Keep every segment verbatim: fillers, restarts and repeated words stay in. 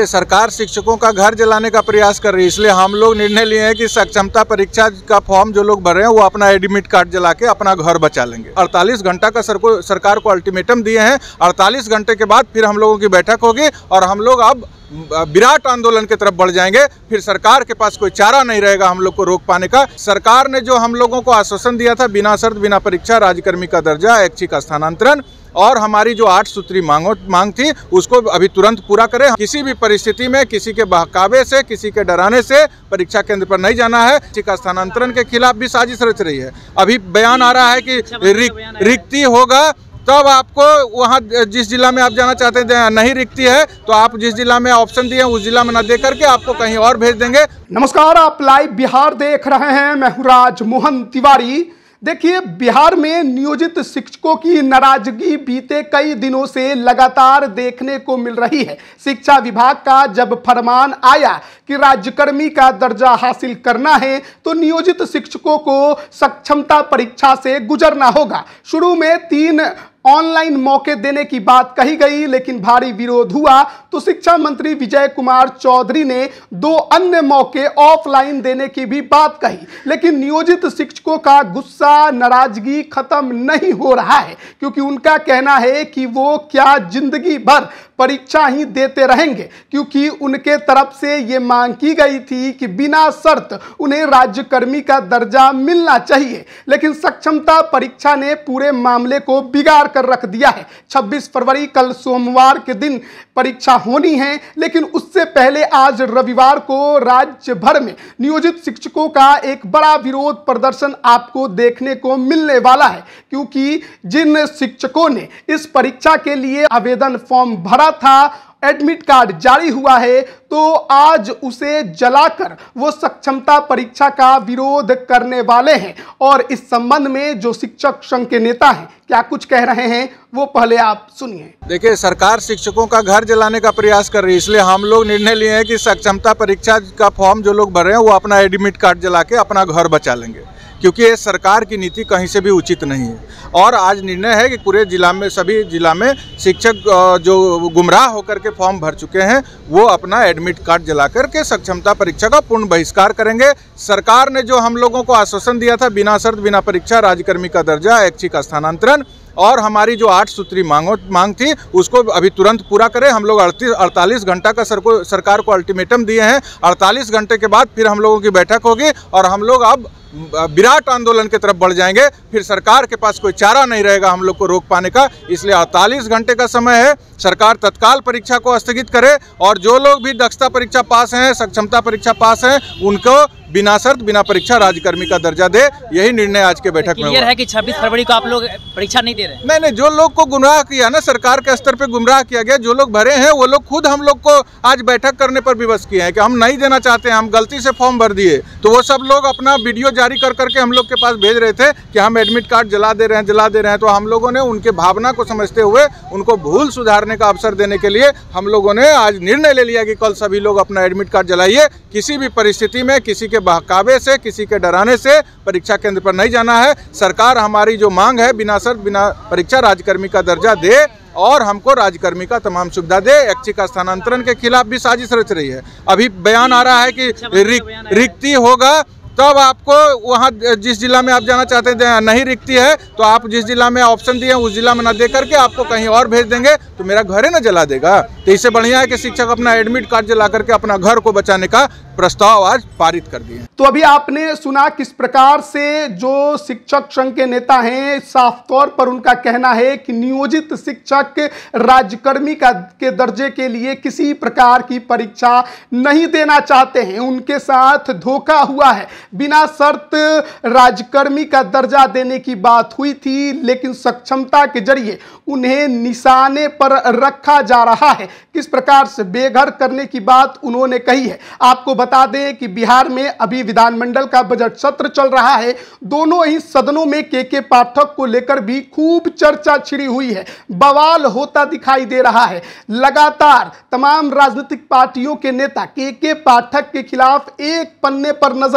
सरकार शिक्षकों का घर जलाने का प्रयास कर रही है, इसलिए हम लोग निर्णय लिए हैं कि सक्षमता परीक्षा का फॉर्म जो लोग भर रहे हैं वो अपना एडमिट कार्ड जला के अपना घर बचा लेंगे। अड़तालीस घंटा का सर को सरकार को अल्टीमेटम दिए हैं। अड़तालीस घंटे के बाद फिर हम लोगों की बैठक होगी और हम लोग अब विराट आंदोलन की तरफ बढ़ जाएंगे। फिर सरकार के पास कोई चारा नहीं रहेगा हम लोग को रोक पाने का। सरकार ने जो हम लोगों को आश्वासन दिया था, बिना शर्त बिना परीक्षा राज्यकर्मी का दर्जा, ऐच्छिक स्थानांतरण और हमारी जो आठ सूत्री मांगो मांग थी उसको अभी तुरंत पूरा करें। किसी भी परिस्थिति में किसी के बहकावे से, किसी के डराने से परीक्षा केंद्र पर नहीं जाना है। ऐच्छिक स्थानांतरण के खिलाफ भी साजिश रच रही है। अभी बयान आ रहा है कि रिक्ति होगा तब आपको वहाँ जिस जिला में आप जाना चाहते हैं नहीं रिक्ति है तो आप जिस जिला में ऑप्शन दिए उस जिला में न दे करके आपको कहीं और भेज देंगे। नमस्कार, आप लाइव बिहार देख रहे हैं। मैं हूं राज मोहन तिवारी। देखिए, बिहार में नियोजित शिक्षकों की नाराजगी बीते कई दिनों से लगातार देखने को मिल रही है। शिक्षा विभाग का जब फरमान आया कि राज्यकर्मी का दर्जा हासिल करना है तो नियोजित शिक्षकों को सक्षमता परीक्षा से गुजरना होगा। शुरू में तीन ऑनलाइन मौके देने की बात कही गई, लेकिन भारी विरोध हुआ तो शिक्षा मंत्री विजय कुमार चौधरी ने दो अन्य मौके ऑफलाइन देने की भी बात कही। लेकिन नियोजित शिक्षकों का गुस्सा, नाराजगी खत्म नहीं हो रहा है, क्योंकि उनका कहना है कि वो क्या जिंदगी भर परीक्षा ही देते रहेंगे, क्योंकि उनके तरफ से ये मांग की गई थी कि बिना शर्त उन्हें राज्यकर्मी का दर्जा मिलना चाहिए। लेकिन सक्षमता परीक्षा ने पूरे मामले को बिगाड़ कर रख दिया है। छब्बीस फरवरी कल सोमवार के दिन परीक्षा होनी है, लेकिन उससे पहले आज रविवार को राज्य भर में नियोजित शिक्षकों का एक बड़ा विरोध प्रदर्शन आपको देखने को मिलने वाला है, क्योंकि जिन शिक्षकों ने इस परीक्षा के लिए आवेदन फॉर्म भरा था, एडमिट कार्ड जारी हुआ है, तो आज उसे जलाकर वो सक्षमता परीक्षा का विरोध करने वाले हैं। और इस संबंध में जो शिक्षक संघ के नेता हैं क्या कुछ कह रहे हैं वो पहले आप सुनिए। देखिए, सरकार शिक्षकों का घर जलाने का प्रयास कर रही है, इसलिए हम लोग निर्णय लिए हैं कि सक्षमता परीक्षा का फॉर्म जो लोग भर रहे हैं वो अपना एडमिट कार्ड जला के अपना घर बचा लेंगे, क्योंकि ये सरकार की नीति कहीं से भी उचित नहीं है। और आज निर्णय है कि पूरे जिला में, सभी जिला में शिक्षक जो गुमराह होकर के फॉर्म भर चुके हैं वो अपना एडमिट कार्ड जला करके सक्षमता परीक्षा का पूर्ण बहिष्कार करेंगे। सरकार ने जो हम लोगों को आश्वासन दिया था, बिना शर्त बिना परीक्षा राज्यकर्मी का दर्जा, ऐच्छिक स्थानांतरण और हमारी जो आठ सूत्री मांगो मांग थी उसको अभी तुरंत पूरा करें। हम लोग अड़तीस अड़तालीस घंटा का सर को सरकार को अल्टीमेटम दिए हैं। अड़तालीस घंटे के बाद फिर हम लोगों की बैठक होगी और हम लोग अब विराट आंदोलन की तरफ बढ़ जाएंगे। फिर सरकार के पास कोई चारा नहीं रहेगा हम लोग को रोक पाने का। इसलिए अड़तालीस घंटे का समय है, सरकार तत्काल परीक्षा को स्थगित करे और जो लोग भी दक्षता परीक्षा पास हैं, सक्षमता परीक्षा पास हैं, उनको बिना शर्त बिना परीक्षा राज्यकर्मी का दर्जा दे। यही निर्णय आज के बैठक में हुआ है कि छब्बीस फरवरी को आप लोग परीक्षा नहीं दे रहे। नहीं नहीं, जो लोग को गुमराह किया ना, सरकार के स्तर पे गुमराह किया गया, जो लोग भरे हैं वो लोग खुद हम लोग को आज बैठक करने पर विवश किए हैं कि हम नहीं देना चाहते हैं, हम गलती से फॉर्म भर दिए। तो वो सब लोग अपना वीडियो जारी कर करके हम लोग के पास भेज रहे थे कि हम एडमिट कार्ड जला दे रहे हैं जला दे रहे हैं तो हम लोगों ने उनके भावना को समझते हुए उनको भूल सुधारने का अवसर देने के लिए हम लोगों ने आज निर्णय ले लिया कि कल सभी लोग अपना एडमिट कार्ड जलाइए। किसी भी परिस्थिति में किसी के बहकावे से, किसी के डराने से परीक्षा केंद्र पर नहीं जाना है। सरकार हमारी जो मांग है, बिना शर्त बिना परीक्षा राज्यकर्मी का दर्जा दे और हमको राज्यकर्मी का तमाम सुविधा दे। ऐच्छिक स्थानांतरण के खिलाफ भी साजिश रच रही है। अभी बयान आ रहा है कि रिक्ति होगा तब आपको वहाँ जिस जिला में आप जाना चाहते हैं नहीं रिक्ति है तो आप जिस जिला में ऑप्शन दिए उस जिला में न दे करके आपको कहीं और भेज देंगे। तो मेरा घर ही न जला देगा? तो इससे बढ़िया है कि शिक्षक अपना एडमिट कार्ड जला करके अपना घर को बचाने का प्रस्ताव आज पारित कर दिए। तो अभी आपने सुना किस प्रकार से जो शिक्षक संघ के नेता हैं, साफ तौर पर उनका कहना है कि नियोजित शिक्षक राज्यकर्मी का के दर्जे के लिए किसी प्रकार की परीक्षा नहीं देना चाहते हैं। उनके साथ धोखा हुआ है। बिना शर्त राज्यकर्मी का दर्जा देने की बात हुई थी, लेकिन सक्षमता के जरिए उन्हें निशाने पर रखा जा रहा है। किस प्रकार से बेघर करने की बात उन्होंने कही है। आपको बता दें कि बिहार में अभी विधानमंडल का बजट सत्र चल रहा है। दोनों ही सदनों में के के पाठक को लेकर भी खूब चर्चा छिड़ी हुई है, बवाल होता दिखाई दे रहा है। लगातार तमाम राजनीतिक पार्टियों के नेता के के पाठक के खिलाफ एक पन्ने पर नजर आ रहे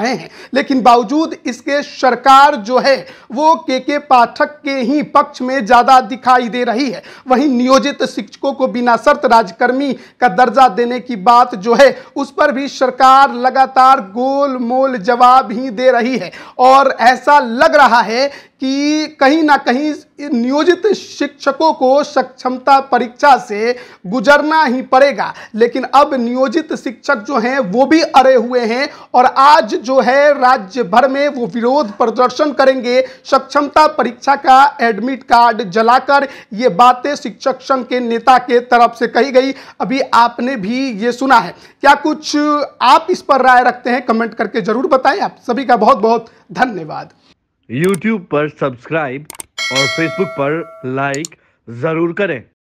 रहे हैं, लेकिन बावजूद इसके सरकार जो है वो के के पाठक के ही पक्ष में ज़्यादा दिखाई दे रही है। वहीं नियोजित शिक्षकों को बिना शर्त राज्यकर्मी का दर्जा देने की बात जो है उस पर भी सरकार लगातार गोल मोल जवाब ही दे रही है और ऐसा लग रहा है कि कहीं ना कहीं नियोजित शिक्षकों को सक्षमता परीक्षा से गुजरना ही पड़ेगा। लेकिन अब नियोजित शिक्षक जो हैं वो भी अड़े हुए हैं और आज जो है राज्य भर में वो विरोध प्रदर्शन करेंगे। सक्षमता परीक्षा का एडमिट कार्ड जलाकर ये बातें शिक्षक संघ के नेता के तरफ से कही गई। अभी आपने भी ये सुना है, क्या कुछ आप इस पर राय रखते हैं? कमेंट करके जरूर बताएं। आप सभी का बहुत बहुत धन्यवाद। यूट्यूब पर सब्सक्राइब और फेसबुक पर लाइक जरूर करें।